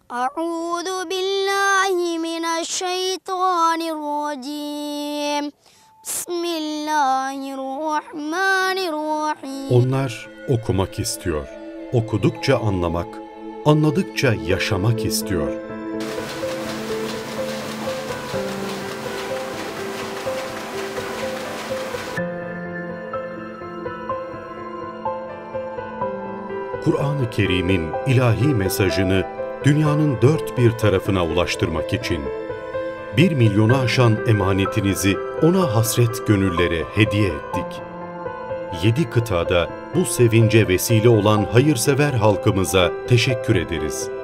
أعوذ بالله من الشيطان الرجيم بسم الله الرحمن الرحيم. Onlar okumak istiyor. Okudukça anlamak, anladıkça yaşamak istiyor. Kur'an-ı Kerim'in ilahi mesajını dünyanın dört bir tarafına ulaştırmak için 1 milyonu aşan emanetinizi ona hasret gönüllere hediye ettik. 7 kıtada bu sevince vesile olan hayırsever halkımıza teşekkür ederiz.